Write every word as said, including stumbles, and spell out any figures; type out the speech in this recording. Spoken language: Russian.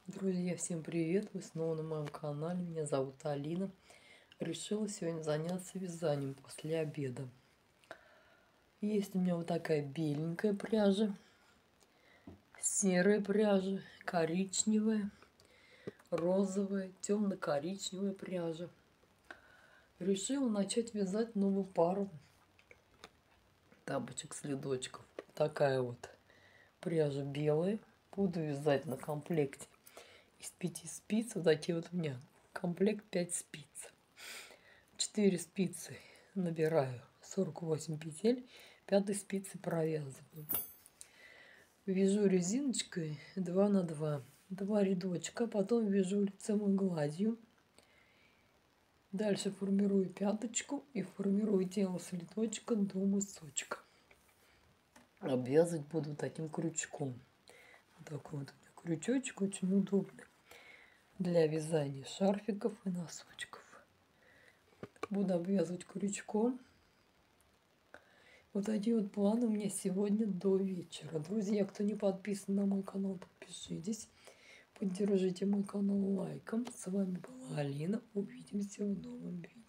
Друзья, всем привет! Вы снова на моем канале. Меня зовут Алина. Решила сегодня заняться вязанием после обеда. Есть у меня вот такая беленькая пряжа, серая пряжа, коричневая, розовая, темно-коричневая пряжа. Решила начать вязать новую пару тапочек-следочков. Такая вот пряжа белая. Буду вязать на комплекте из пяти спиц. Вот такие вот у меня комплект пять спиц. четыре спицы набираю, сорок восемь петель, пятой спицы провязываю. Вяжу резиночкой два на два, два рядочка, потом вяжу лицевой гладью. Дальше формирую пяточку и формирую тело следочка до мысочка. Обвязывать буду таким крючком. Вот такой вот у меня крючочек, очень удобный для вязания шарфиков и носочков. Буду обвязывать крючком. Вот такие вот планы у меня сегодня до вечера. Друзья, кто не подписан на мой канал, подпишитесь. Поддержите мой канал лайком. С вами была Алина. Увидимся в новом видео.